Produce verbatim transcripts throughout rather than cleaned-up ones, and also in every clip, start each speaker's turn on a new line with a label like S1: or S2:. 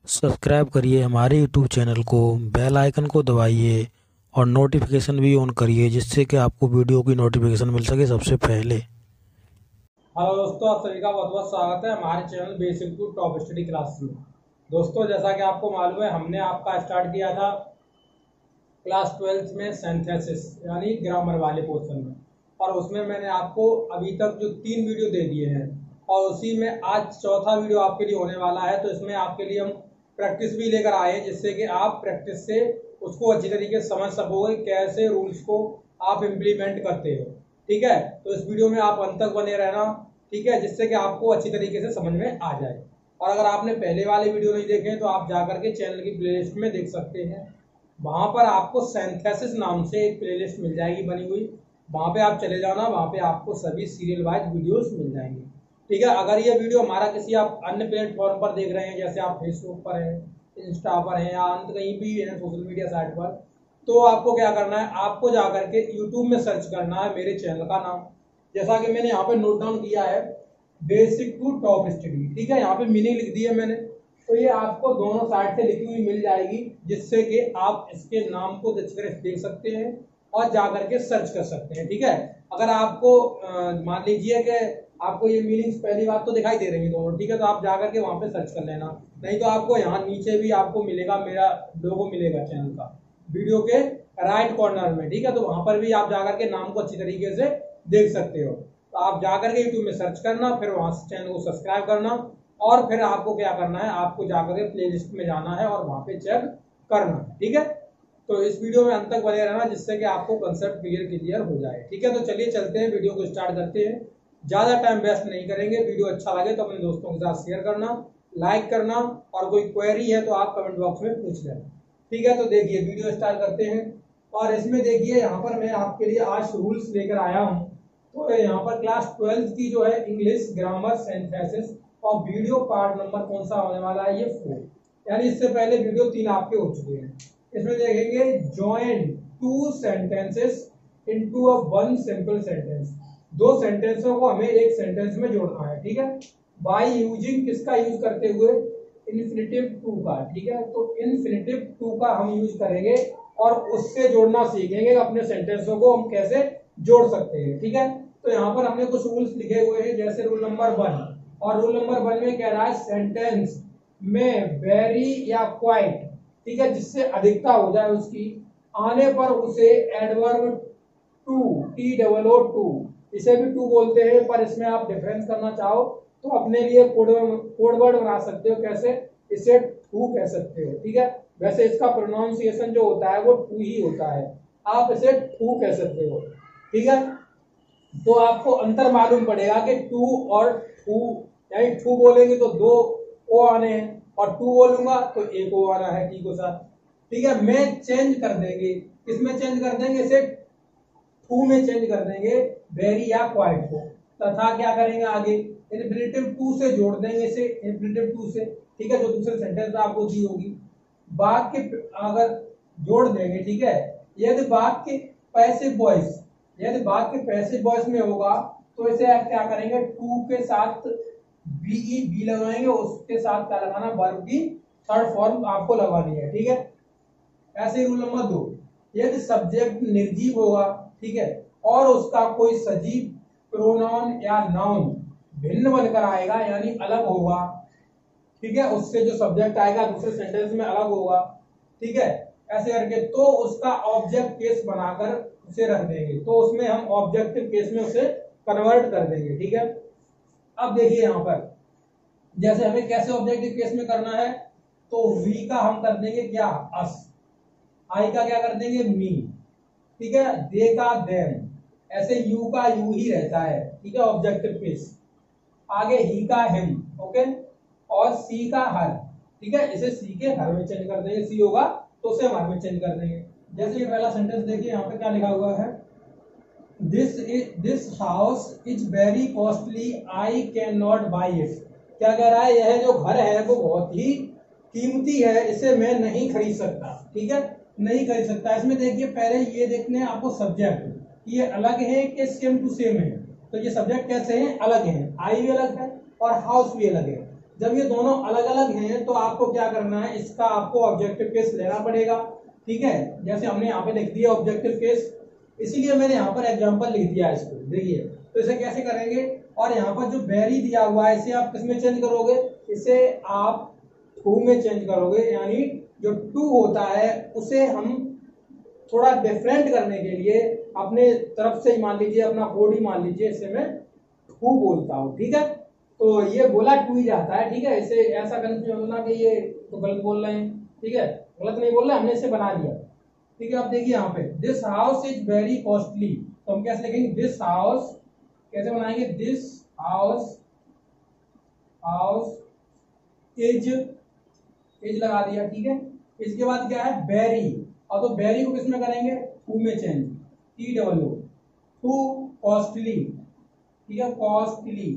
S1: Subscribe करिए हमारे YouTube channel को, बेल आइकन को दबाइए और नोटिफिकेशन भी ऑन करिए जिससे कि आपको वीडियो की नोटिफिकेशन मिल सके सबसे पहले।
S2: हेलो दोस्तों, आप सभी का बहुत बहुत स्वागत है हमारे channel basic to top study class में। दोस्तों, जैसा कि आपको मालूम है, हमने आपका स्टार्ट किया था क्लास ट्वेल्थ में सिंथेसिस यानी ग्रामर वाले पोर्शन में, और उसमें मैंने आपको अभी तक जो तीन वीडियो दे दिए हैं और उसी में आज चौथा वीडियो आपके लिए होने वाला है। तो इसमें आपके लिए हम प्रैक्टिस भी लेकर आए हैं जिससे कि आप प्रैक्टिस से उसको अच्छी तरीके से समझ सकोगे कैसे रूल्स को आप इम्प्लीमेंट करते हो। ठीक है, तो इस वीडियो में आप अंत तक बने रहना, ठीक है, जिससे कि आपको अच्छी तरीके से समझ में आ जाए। और अगर आपने पहले वाले वीडियो नहीं देखे हैं तो आप जाकर के चैनल की प्लेलिस्ट में देख सकते हैं। वहां पर आपको सिंथेसिस नाम से एक प्लेलिस्ट मिल जाएगी बनी हुई, वहां पे आप चले जाना, वहां पे आपको सभी सीरियल वाइज वीडियोस मिल जाएंगे। ठीक है, अगर ये वीडियो हमारा किसी आप अन्य प्लेटफॉर्म पर देख रहे हैं, जैसे आप फेसबुक पर हैं, इंस्टा पर हैं या अन्य कहीं भी है सोशल मीडिया साइट पर, तो आपको क्या करना है, आपको जाकर के यूट्यूब में सर्च करना है मेरे चैनल का नाम, जैसा कि मैंने यहाँ पे नोट डाउन किया है, बेसिक टू टॉप स्टडी। ठीक है, यहाँ पे मीनिंग लिख दी है मैंने, तो ये आपको दोनों साइड से लिखी हुई मिल जाएगी जिससे कि आप इसके नाम को देख सकते हैं और जाकर के सर्च कर सकते हैं। ठीक है, अगर आपको मान लीजिए कि आपको ये मीनिंग्स पहली बात तो दिखाई दे रही है दोनों, ठीक है, तो आप जाकर के वहां पे सर्च कर लेना, नहीं तो आपको यहाँ नीचे भी आपको मिलेगा, मेरा लोगो मिलेगा चैनल का वीडियो के राइट कॉर्नर में। ठीक है, तो वहां पर भी आप जाकर के नाम को अच्छी तरीके से देख सकते हो। तो आप जाकर के यूट्यूब में सर्च करना, फिर वहां से चैनल को सब्सक्राइब करना और फिर आपको क्या करना है, आपको जाकर के प्लेलिस्ट में जाना है और वहां पे चेक करना है। ठीक है, तो इस वीडियो में अंत तक बने रहना जिससे कि आपको कंसेप्ट क्लियर क्लियर हो जाए। ठीक है, तो चलिए चलते हैं, वीडियो को स्टार्ट करते हैं। ज्यादा टाइम वेस्ट नहीं करेंगे, वीडियो अच्छा लगे तो अपने दोस्तों के साथ शेयर करना, लाइक करना, और कोई क्वेरी है तो आप कमेंट बॉक्स में पूछ लेना। ठीक है, तो देखिए वीडियो स्टार्ट करते हैं। और इसमें देखिए यहाँ पर मैं आपके लिए आज रूल्स लेकर आया हूँ। तो यहाँ पर क्लास ट्वेल्थ की जो है इंग्लिश ग्रामर सिंथेसिस और वीडियो पार्ट नंबर कौन सा होने वाला है, ये फोर, यानी इससे पहले वीडियो तीन आपके हो चुके हैं। इसमें देखेंगे join two sentences into a one simple sentence, दो सेंटेंसों को हमें एक सेंटेंस में जोड़ना है। ठीक है, बाय यूजिंग किसका यूज करते हुए, इन्फिनिटिव टू का। ठीक है, तो इन्फिनिटिव टू का हम यूज करेंगे और उससे जोड़ना सीखेंगे अपने सेंटेंसों को हम कैसे जोड़ सकते हैं। ठीक है, तो यहाँ पर हमने कुछ रूल्स लिखे हुए हैं, जैसे रूल नंबर वन, और रूल नंबर वन में कह रहा है सेंटेंस में वेरी या क्वाइट, ठीक है, जिससे अधिकता हो जाए उसकी आने पर उसे adverb too, T double O too, इसे भी टू बोलते हैं, पर इसमें आप डिफरेंस करना चाहो तो अपने लिए कोड वर्ड बना सकते हो, कैसे, इसे टू कह सकते हो। ठीक है, वैसे इसका प्रोनाउंसिएशन जो होता है वो टू ही होता है, आप इसे टू कह सकते हो। ठीक है, तो आपको अंतर मालूम पड़ेगा कि टू और टू, यानी टू बोलेंगे तो दो ओ आने हैं और टू बोलूंगा तो एक ओ आना है टी को साथ। ठीक है, में चेंज कर देंगे, किसमें चेंज कर देंगे, इसे टू में चेंज कर देंगे, वेरी या क्वाइट को, तथा क्या करेंगे आगे, इन्फिनिटिव टू से जोड़ देंगे इसे, इन्फिनिटिव टू से। ठीक है, जो दूसरे सेंटेंस में आपको दी होगी, वाक्य अगर जोड़ देंगे। ठीक है, यदि वाक्य पैसिव वॉइस, यदि वाक्य पैसिव वॉइस में होगा तो इसे आप क्या करेंगे, टू के साथ बीई बी लगाएंगे, उसके साथ क्या लगाना, वर्ब की थर्ड फॉर्म आपको लगानी है। ठीक है, ऐसे रूल नंबर दो, यदि सब्जेक्ट निर्जीव होगा, ठीक है, और उसका कोई सजीव प्रोनाउन या नाउन भिन्न बनकर आएगा यानी अलग होगा, ठीक है, उससे जो सब्जेक्ट आएगा दूसरे सेंटेंस में अलग होगा, ठीक है, ऐसे करके, तो उसका ऑब्जेक्ट केस बनाकर उसे रख देंगे, तो उसमें हम ऑब्जेक्टिव केस में उसे कन्वर्ट कर देंगे। ठीक है, अब देखिए यहाँ पर जैसे हमें कैसे ऑब्जेक्टिव केस में करना है, तो वी का हम कर देंगे क्या, अस, आई का क्या कर देंगे, मी, ठीक है, दे का देम, ऐसे यू का यू ही रहता है। ठीक है, ऑब्जेक्टिव केस, आगे ही का हिम, ओके, और सी का हर। ठीक है, इसे सी के हर में चेंज कर देंगे, सी होगा तो उसे हर में चेंज कर देंगे। जैसे ये पहला सेंटेंस देखिए, यहाँ पे क्या लिखा हुआ है, this is this house is very costly, I can not buy it. क्या कह रहा है, यह जो घर है वो बहुत ही कीमती है, इसे मैं नहीं खरीद सकता। ठीक है, नहीं खरीद सकता। इसमें देखिए पहले ये देखने आपको सब्जेक्ट, ये अलग है कि सेम टू सेम है, तो ये सब्जेक्ट कैसे हैं, अलग है, आई भी अलग है और हाउस भी अलग है। जब ये दोनों अलग अलग हैं तो आपको क्या करना है, इसका आपको ऑब्जेक्टिव केस लेना पड़ेगा। ठीक है, जैसे हमने यहाँ पे लिख दिया ऑब्जेक्टिव केस, इसीलिए मैंने यहाँ पर एग्जांपल लिख दिया इसको। देखिए तो इसे कैसे करेंगे, और यहाँ पर जो वेरी दिया हुआ है इसे आप किसमें चेंज करोगे, इसे आप टू में चेंज करोगे। यानी जो टू होता है उसे हम थोड़ा डिफरेंट करने के लिए अपने तरफ से ही मान लीजिए, अपना कोड ही मान लीजिए, इसे मैं टू बोलता हूँ। ठीक है, तो ये बोला टू ही जाता है। ठीक है, इसे ऐसा कंफ्यूजन होना कि ये तो गलत बोल रहे हैं। ठीक है, गलत नहीं बोल रहे, हमने इसे बना लिया। ठीक है, अब देखिए यहाँ पे this house is very costly, तो हम कैसे लिखेंगे, दिस हाउस कैसे बनाएंगे, this house house is is लगा दिया। ठीक है, इसके बाद क्या है, वेरी, और तो वेरी को किसमें करेंगे, टू में change, T W, too costly. ठीक है, कॉस्टली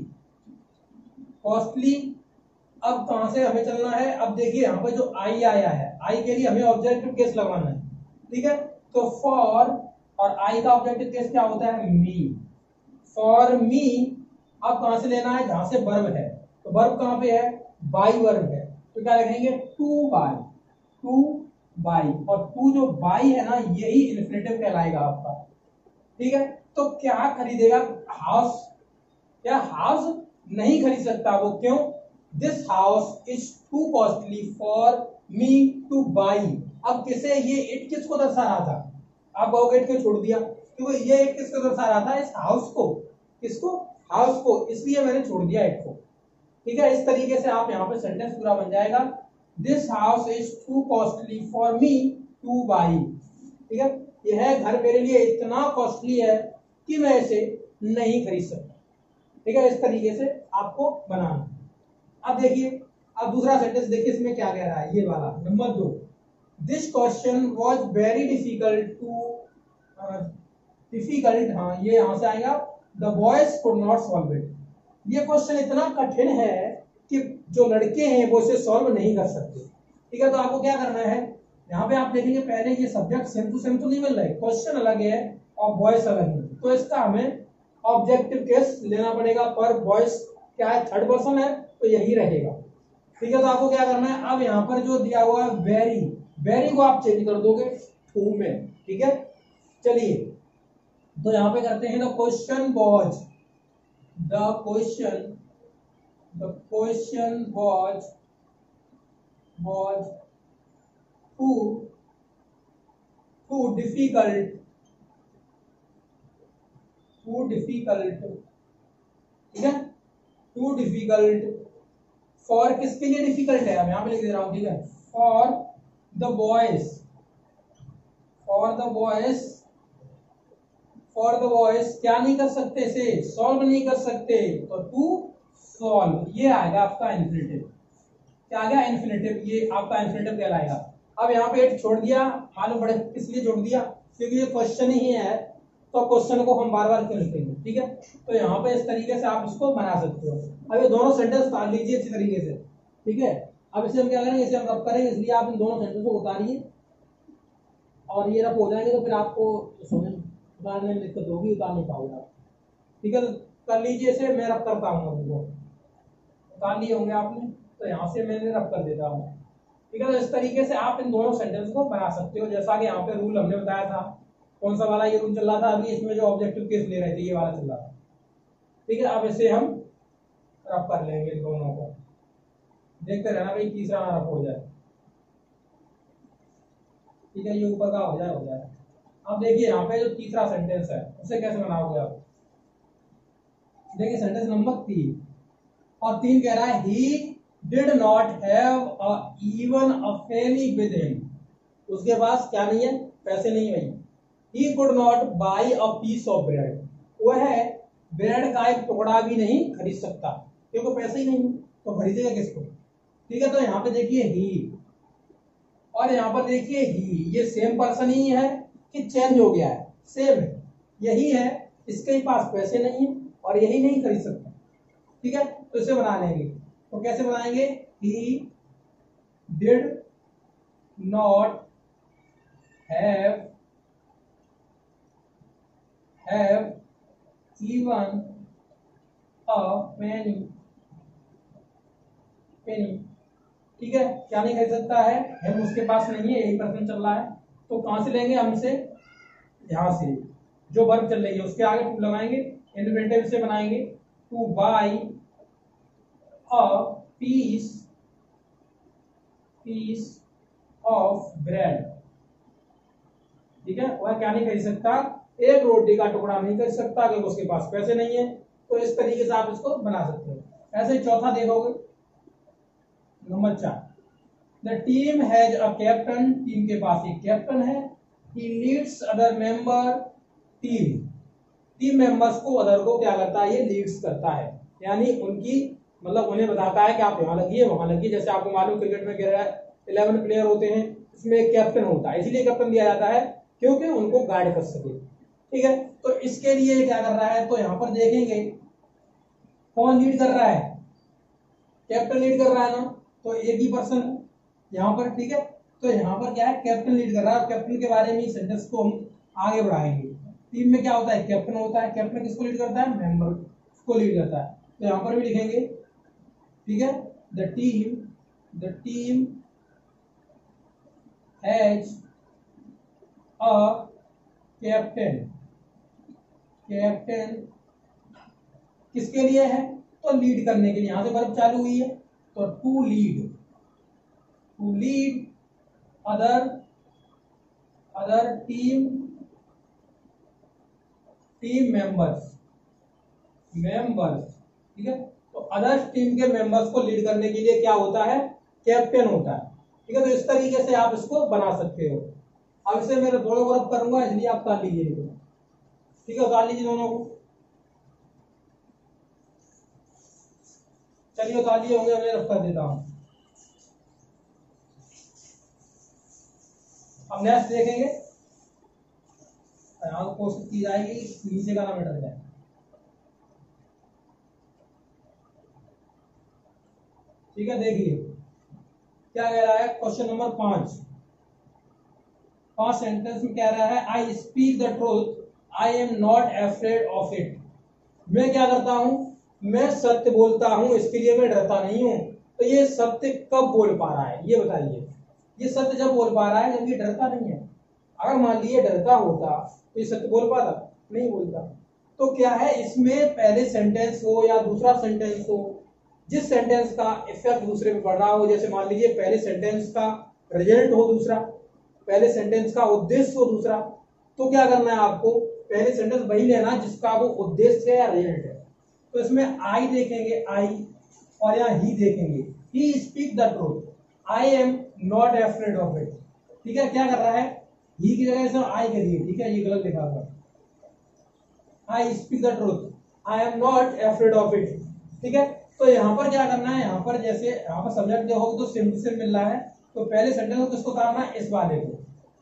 S2: कॉस्टली। अब कहां से हमें चलना है, अब देखिए यहाँ पे जो आई आया है, आई के लिए हमें ऑब्जेक्टिव केस लगाना है। ठीक है, तो फॉर, और आई का ऑब्जेक्टिव केस क्या होता है, मी, फॉर मी। अब कहां से लेना है, जहां से वर्ब है, तो वर्ब कहां पे है, बाई वर्ब है, तो क्या लिखेंगे, टू बाई, टू बाई, और टू जो बाई है ना यही इन्फिनेटिव कहलाएगा आपका। ठीक है, तो क्या खरीदेगा, हाउस, क्या हाउस नहीं खरीद सकता वो, क्यों, this house is too costly for me to buy. अब किसे, ये इट किसको दर्शा रहा था, आप कहोगे इट क्यों छोड़ दिया, क्योंकि ये इट किसको दर्शा रहा था, इस हाउस को, किसको, हाउस को, इसलिए मैंने छोड़ दिया इट को। ठीक है, इस तरीके से आप यहाँ पे सेंटेंस पूरा बन जाएगा, this house is too costly for me to buy. ठीक है, यह घर मेरे लिए इतना कॉस्टली है कि मैं इसे नहीं खरीद सकता। ठीक है, इस तरीके से आपको बनाना। अब देखिए, अब दूसरा सेंटेंस देखिए, इसमें क्या कह रहा है, ये वाला नंबर दो, this question was very difficult too difficult, हाँ ये यहां से आएगा, the boys could not solve it. ये क्वेश्चन इतना कठिन है कि जो लड़के हैं वो इसे सॉल्व नहीं कर सकते। ठीक है, तो आपको क्या करना है, यहाँ पे आप देखेंगे पहले ये सब्जेक्ट सेम टू सेम तो नहीं मिल रहा है, क्वेश्चन अलग है और बॉयज अलग है, तो इसका हमें ऑब्जेक्टिव केस लेना पड़ेगा। पर बॉयज क्या है, थर्ड पर्सन है, तो यही रहेगा। ठीक है, तो आपको क्या करना है, अब यहाँ पर जो दिया हुआ है वेरी, वेरी को आप चेंज कर दोगे टू में। ठीक है, चलिए तो यहाँ पे करते हैं, the question was, the question the question was was too too difficult too difficult ठीक है, टू डिफिकल्ट फॉर, किसके लिए डिफिकल्ट है, अब यहां पे लिख दे रहा हूं। ठीक है, for the boys, for the boys for the boys क्या नहीं कर सकते, इसे सॉल्व नहीं कर सकते, तो टू सॉल्व, ये आएगा आपका इन्फिनेटिव। क्या आ गया, इन्फिनेटिव, ये आपका इन्फिनेटिव कहलाएगा। अब यहाँ पे एक छोड़ दिया, मालूम पड़े इसलिए जोड़ दिया क्योंकि ये क्वेश्चन ही है, तो क्वेश्चन को हम बार बार क्यों लिखेंगे। ठीक है, तो यहाँ पे इस तरीके से आप इसको बना सकते हो। अब ये दोनों सेंटेंस उतार लीजिए अच्छी तरीके से। ठीक है, अब इसे हम क्या करेंगे, इसे हम रब करेंगे, इसलिए आप इन दोनों सेंटेंस को उतारिए, और ये रब हो जाएंगे तो फिर आपको उतारने में दिक्कत होगी, उतार नहीं पाओगे आप। ठीक है, तो कर लीजिए इसे, मैं रब करता हूँ, उनको उतार लिए होंगे आपने, तो यहाँ से मैंने रब कर देता हूँ। ठीक है, तो इस तरीके से आप इन दोनों सेंटेंस को बना सकते हो, जैसा कि यहाँ पे रूल हमने बताया था। कौन सा वाला, ये रूल चल रहा था अभी, इसमें जो ऑब्जेक्टिव केस ले रहे थे ये वाला चल रहा था। ठीक है, अब इसे हम रब कर लेंगे इन दोनों को, देखते रहना भाई तीसरा ना रब हो जाए। ठीक है, ये ऊपर का हो जाए हो जाए। अब देखिए यहाँ पे जो तीसरा सेंटेंस है उसे कैसे बनाओगे आप, देखिए सेंटेंस नंबर तीन, और तीन कह रहा है he did not have a even a penny with him, उसके पास क्या नहीं है, पैसे नहीं है भाई। He could not buy a piece of bread, वह ब्रेड का एक टुकड़ा भी नहीं खरीद सकता क्योंकि पैसे ही नहीं, तो खरीदेगा किसको। ठीक है, तो यहाँ पे देखिए ही, और यहाँ पर देखिए ही, ये सेम पर्सन ही है कि चेंज हो गया है, सेम है, यही है, इसके पास पैसे नहीं है और यही नहीं खरीद सकता। ठीक है, तो इसे बना लेंगे, तो कैसे बनाएंगे, he did not have have even a penny penny, ठीक है। क्या नहीं खरीद सकता है, हेम उसके पास नहीं है, यही प्रश्न चल रहा है। तो कहां से लेंगे हमसे, यहां से, जो वर्ब चल रही है उसके आगे टू लगाएंगे, इन्फिनेटिव से बनाएंगे, to buy a piece piece of bread, ठीक है। वह क्या नहीं खरीद सकता, एक रोटी का टुकड़ा नहीं खरीद सकता क्योंकि उसके पास पैसे नहीं है। तो इस तरीके से आप इसको बना सकते हो। ऐसे ही चौथा देखोगे, नंबर चार, the team has a captain, team के पास एक कैप्टन है, he leads other member, team team members को, अदर को क्या करता है, ये लीड्स करता है, यानी उनकी मतलब उन्हें बताता है कि आप यहाँ लगिए वहां लगिए। जैसे आपको मालूम क्रिकेट में इलेवन प्लेयर होते हैं, इसमें एक कैप्टन होता है, इसलिए कैप्टन दिया जाता है क्योंकि उनको गाइड कर सके, ठीक है। तो इसके लिए क्या कर रहा है, तो यहाँ पर देखेंगे कौन लीड कर रहा है, कैप्टन लीड कर रहा है ना, तो एक ही पर्सन यहाँ पर, ठीक है। तो यहाँ पर क्या है, कैप्टन लीड कर रहा है। कैप्टन के बारे में सेंटेंस को हम आगे बढ़ाएंगे। टीम में क्या होता है, कैप्टन होता है, कैप्टन किसको लीड करता है, मेंबर को लीड करता है। तो यहाँ पर भी लिखेंगे, ठीक है, the team the team has a captain, captain किसके लिए है, तो लीड करने के लिए, यहां से वर्ब चालू हुई है, तो to lead to lead other other team team members members ठीक है। तो अदर टीम के मेंबर्स को लीड करने के लिए क्या होता है, कैप्टन होता है, ठीक है। तो इस तरीके से आप इसको बना सकते हो। अब इसे मैं दोनों तरफ करूंगा, इसलिए आप उतार लीजिए, ठीक है, उतार लीजिए दोनों को। चलिए उतार लिए होंगे, मैं रफ कर देता हूं। अब नेक्स्ट देखेंगे, यहां कोशिश की जाएगी नीचे का ना मिटा जाए। ठीक है, देखिए क्या कह रहा है, क्वेश्चन नंबर पांच पांच सेंटेंस में कह रहा है, I speak the truth, I am not afraid of it. मैं क्या करता हूं, मैं सत्य बोलता हूं, इसके लिए मैं डरता नहीं हूं। तो ये सत्य कब बोल पा रहा है, ये बताइए। ये सत्य जब बोल पा रहा है जब ये डरता नहीं है। अगर मान लीजिए डरता होता तो ये सत्य बोल पाता, नहीं बोलता। तो क्या है, इसमें पहले सेंटेंस हो या दूसरा सेंटेंस हो, जिस सेंटेंस का इफेक्ट दूसरे पे पड़ रहा हो, जैसे मान लीजिए पहले सेंटेंस का रिजल्ट हो दूसरा, पहले सेंटेंस का उद्देश्य हो दूसरा, तो क्या करना है आपको, पहले सेंटेंस वही लेना जिसका वो उद्देश्य है या रिजल्ट है। तो इसमें आई देखेंगे, आई, और यहाँ ही देखेंगे, he speak the truth, I am not afraid of it. ठीक है, क्या कर रहा है, ही की जगह से आई करिए, ठीक है, ये गलत लिखा हुआ, I speak the truth, I am not afraid of it. ठीक है, तो यहाँ पर क्या करना है, यहाँ पर जैसे यहाँ पर सब्जेक्ट जो होगा तो सिंपल से मिल रहा है, तो पहले सेंटेंस को किसको उतारना है, इस वाले को।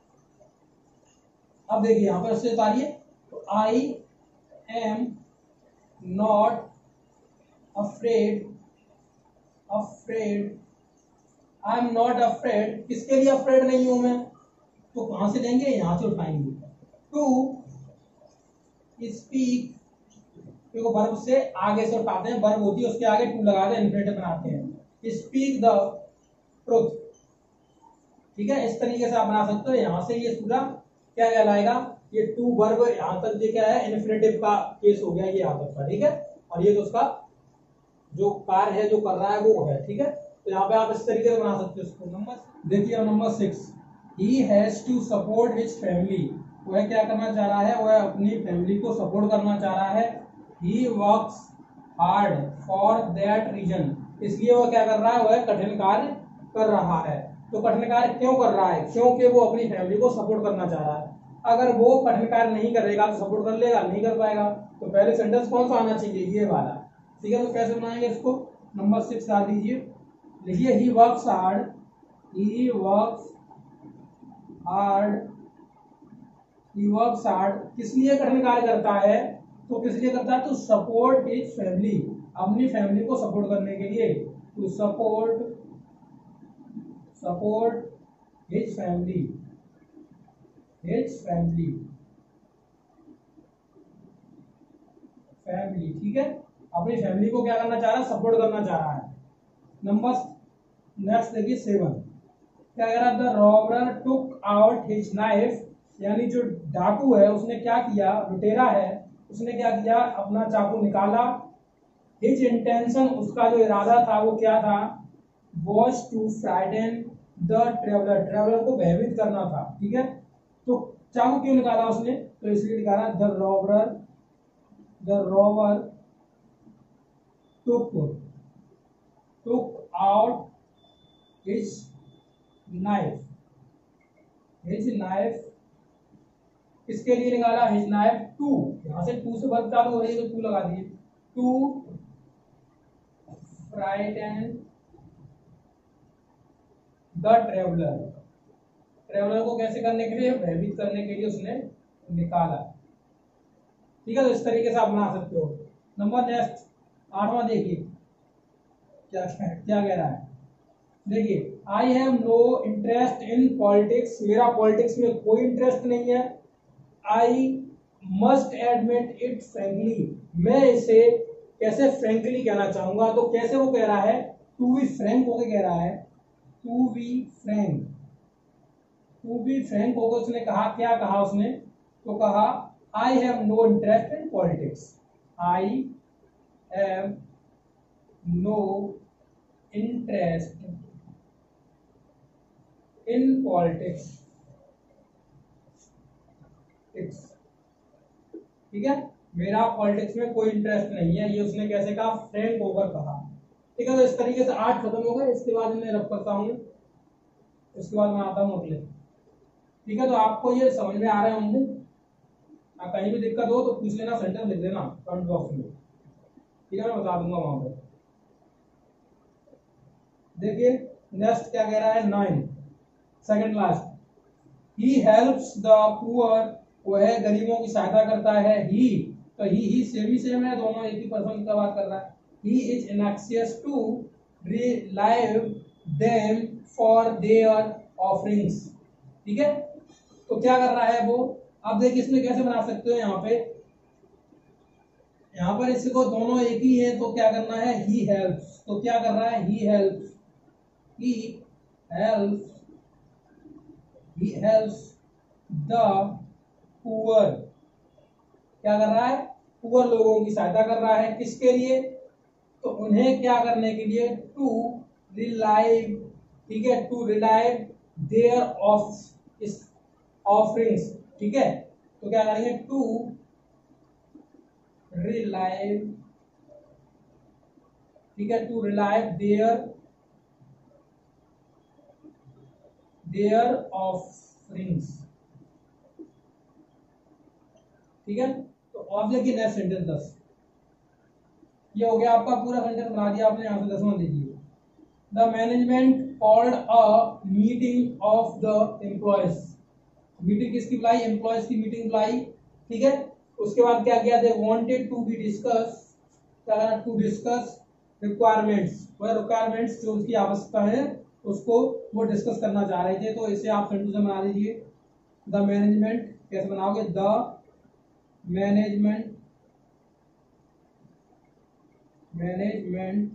S2: अब देखिए यहाँ पर इससे उतारिए, तो I am not afraid afraid I am not afraid, किसके लिए अफ्रेड नहीं हूं मैं, तो कहां से लेंगे, यहां से उठाएंगे, टू स्पीक, क्योंकि वर्ब से आगे से उठाते हैं, वर्ब होती है उसके आगे टू लगाते हैं, इन्फिनेटिव बनाते हैं, स्पीक द ट्रुथ। ठीक है, इस तरीके से आप बना सकते हो। यहां से ये पूरा क्या कहलाएगा, ये टू वर्ब यहां तक ये क्या है, इन्फिनेटिव का केस हो गया ये यहां तक का, ठीक है। और ये तो उसका जो कार्य है जो कर रहा है वो है, ठीक है। तो यहाँ पे आप इस तरीके से बना सकते हो इसको। नंबर देखिए, number six, he has to support his family, वह क्या करना चाह रहा है, वह अपनी फैमिली को सपोर्ट करना चाह रहा है। He works hard for that reason, इसलिए वह क्या कर रहा है, वह कठिन कार्य कर रहा है। तो कठिन कार्य क्यों कर रहा है, क्योंकि वो अपनी फैमिली को सपोर्ट करना चाह रहा है। अगर वो कठिन कार्य नहीं करेगा तो सपोर्ट कर लेगा, नहीं कर पाएगा। तो पहले सेंटेंस कौन सा आना चाहिए, ये वाला, ठीक है। तो कैसे बनाएंगे इसको, नंबर सिक्स डाल दीजिए, लिखिए, he works hard he works hard he works hard किस लिए कठिन कार्य करता है, तो किस लिए करता है, टू सपोर्ट हिज फैमिली, अपनी फैमिली को सपोर्ट करने के लिए, to support support his family his family family ठीक है, अपनी फैमिली को क्या करना चाह रहा है, सपोर्ट करना चाह रहा है। नंबर नेक्स्ट देखिए सेवन, क्या कह रहा था, robber took out his knife, यानी जो डाकू है उसने क्या किया, लुटेरा है उसने क्या किया, अपना चाकू निकाला। हिज इंटेंशन, उसका जो इरादा था वो क्या था, was to frighten the traveller, traveller को भयभीत करना था, ठीक है। तो चाकू क्यों निकाला उसने, तो इसलिए निकाला, the robber the robber took took out his knife, his knife किसके लिए निकाला, हिज नाइफ टू, यहां से टू से वर्ब चालू हो रही है तो टू लगा दिए, to frighten the traveller, traveller को कैसे करने के लिए, भयभीत करने के लिए उसने निकाला, ठीक है। तो इस तरीके से आप बना सकते हो। नंबर नेक्स्ट आठवां देखिए क्या क्या कह रहा है, देखिए, I have no interest in politics, मेरा पॉलिटिक्स में कोई इंटरेस्ट नहीं है। I must admit it frankly, मैं इसे कैसे फ्रेंकली कहना चाहूंगा, तो कैसे वो कह रहा है, टू बी फ्रैंक होकर कह रहा है, to be frank, to be frank होकर उसने कहा, क्या कहा उसने, तो कहा I have no interest in politics, I have no interest in politics, ठीक है, मेरा पॉलिटिक्स में कोई इंटरेस्ट नहीं है, ये उसने कैसे कहा, फ्रैंक होकर कहा, ठीक है। तो इस तरीके से आठ खत्म हो गए, इसके बाद मैं रब करता हूँ, इसके बाद मैं आता हूँ अगले, ठीक है। तो आपको ये समझ में आ रहे होंगे, कहीं भी दिक्कत हो तो पूछ लेना, सेंटर लिख देना कमेंट बॉक्स में, ठीक है, मैं बता दूंगा वहां पर। देखिए नेक्स्ट क्या कह रहा है, nine, second last, he helps the poor, वो है गरीबों की सहायता करता है, ही, तो ही ही सेम ही सेम है, दोनों एक ही पर्सन का बात कर रहा है, he is anxious to relieve them for their offerings, ठीक है। तो क्या कर रहा है वो, अब देखिए इसमें कैसे बना सकते हो, यहाँ पे यहाँ पर इसको दोनों एक ही है तो क्या करना है, ही हेल्प्स, तो क्या कर रहा है, he helps, he helps he helps the poor, क्या कर रहा है, पुअर लोगों की सहायता कर रहा है, किसके लिए, तो उन्हें क्या करने के लिए, टू रिलाइव, ठीक है, टू रिलाइव देयर ऑफ इस ऑफरिंग्स, ठीक है। तो क्या करेंगे, टू रिलाइव, ठीक है, to relieve their their offerings, ठीक है। तो अब देखिए नेक्स्ट सेंटेंस दस, ये हो गया आपका पूरा सेंटेंस बना दिया आपने, यहां से दसवां देखिए, the management called a meeting of the employees, मीटिंग किसकी बुलाई, एम्प्लॉयज की मीटिंग बुलाई, ठीक है। उसके बाद क्या किया, they wanted to be discuss, क्या करना, टू डिस्कस रिक्वायरमेंट्स, वह रिक्वायरमेंट्स जो उसकी आवश्यकता है उसको वो डिस्कस करना चाह रहे थे, तो इसे आप सेंटेंस में बना दीजिए, द मैनेजमेंट, कैसे बनाओगे, the management management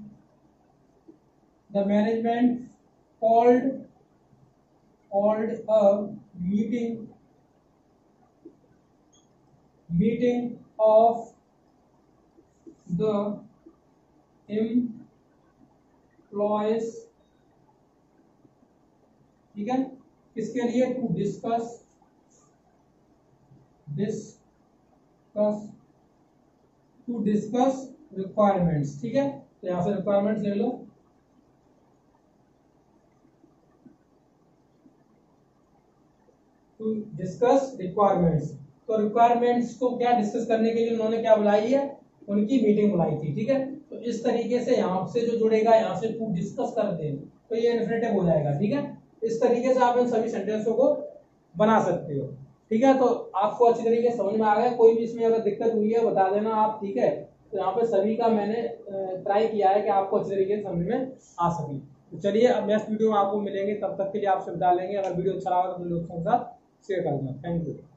S2: the management called called a meeting meeting of the employees, ठीक है, किसके लिए, to discuss discuss to discuss requirements, ठीक है। तो यहां से रिक्वायरमेंट्स ले लो, टू डिस्कस रिक्वायरमेंट्स, तो रिक्वायरमेंट्स को क्या डिस्कस करने के लिए उन्होंने क्या बुलाई है, उनकी मीटिंग बुलाई थी, ठीक है। तो इस तरीके से यहाँ से जो जुड़ेगा, यहाँ से टू डिस्कस कर दे तो ये इन्फिनेटिव हो जाएगा, ठीक है। इस तरीके से आप इन सभी सेंटेंसों को बना सकते हो, ठीक है। तो आपको अच्छी तरीके से समझ में आ गया, कोई भी इसमें अगर दिक्कत हुई है बता देना आप, ठीक है। तो यहाँ पे सभी का मैंने ट्राई किया है कि आपको अच्छी तरीके से समझ में आ सके। तो चलिए अब नेक्स्ट वीडियो में आपको मिलेंगे, तब तक के लिए आपसे विदा लेंगे। अगर वीडियो अच्छा लगा तो दोस्तों के साथ शेयर कर देना। Thank you.